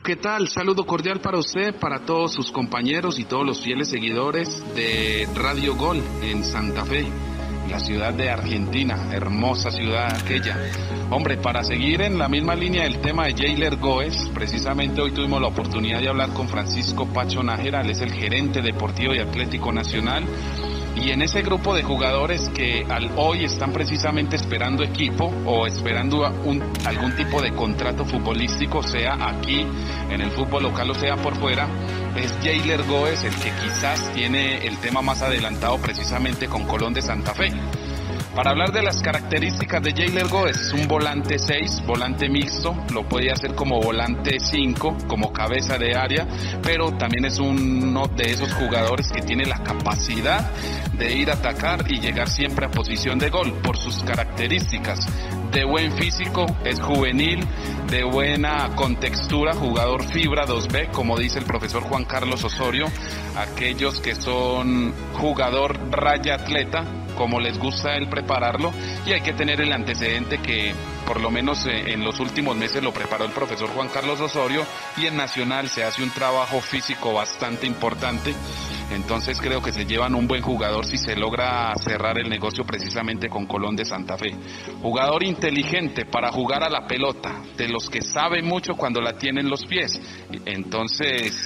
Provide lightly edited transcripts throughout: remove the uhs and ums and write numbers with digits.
¿Qué tal? Saludo cordial para usted, para todos sus compañeros y todos los fieles seguidores de Radio Gol en Santa Fe, la ciudad de Argentina, hermosa ciudad aquella. Hombre, para seguir en la misma línea del tema de Jeiler Goes, precisamente hoy tuvimos la oportunidad de hablar con Francisco Pacho Nájera, él es el gerente deportivo y atlético nacional. Y en ese grupo de jugadores que hoy están precisamente esperando equipo o esperando algún tipo de contrato futbolístico, sea aquí en el fútbol local o sea por fuera, es Jeiler Goes el que quizás tiene el tema más adelantado precisamente con Colón de Santa Fe. Para hablar de las características de Jeiler Goes, es un volante 6, volante mixto, lo puede hacer como volante 5, como cabeza de área, pero también es uno de esos jugadores que tiene la capacidad de ir a atacar y llegar siempre a posición de gol por sus características. De buen físico, es juvenil, de buena contextura, jugador fibra 2B, como dice el profesor Juan Carlos Osorio, aquellos que son jugador raya atleta, como les gusta a él prepararlo, y hay que tener el antecedente que por lo menos en los últimos meses lo preparó el profesor Juan Carlos Osorio, y en Nacional se hace un trabajo físico bastante importante. Entonces creo que se llevan un buen jugador si se logra cerrar el negocio precisamente con Colón de Santa Fe. Jugador inteligente para jugar a la pelota, de los que sabe mucho cuando la tiene en los pies. Entonces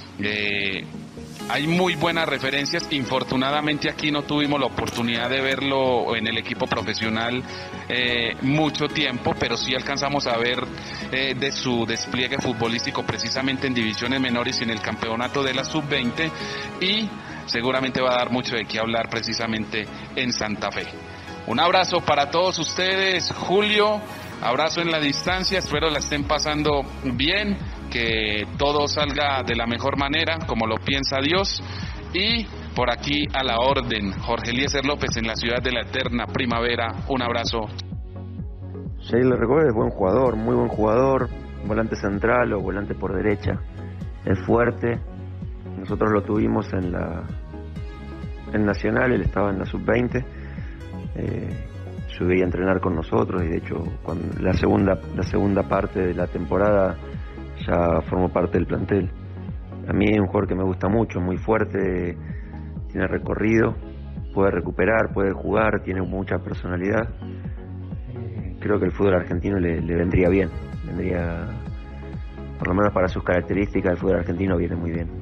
hay muy buenas referencias. Infortunadamente aquí no tuvimos la oportunidad de verlo en el equipo profesional mucho tiempo, pero sí alcanzamos a ver de su despliegue futbolístico precisamente en divisiones menores y en el campeonato de la sub-20, y seguramente va a dar mucho de qué hablar precisamente en Santa Fe. Un abrazo para todos ustedes, Julio, abrazo en la distancia, espero la estén pasando bien, que todo salga de la mejor manera, como lo piensa Dios, y por aquí a la orden, Jorge Eliezer López en la ciudad de la eterna primavera, un abrazo. Jeiler Goes es buen jugador, muy buen jugador, volante central o volante por derecha, es fuerte, nosotros lo tuvimos en Nacional, él estaba en la sub-20, subía a entrenar con nosotros y de hecho cuando la segunda parte de la temporada ya formó parte del plantel. A mí es un jugador que me gusta mucho, muy fuerte, tiene recorrido, puede recuperar, puede jugar, tiene mucha personalidad. Creo que el fútbol argentino le vendría bien, por lo menos para sus características, el fútbol argentino viene muy bien.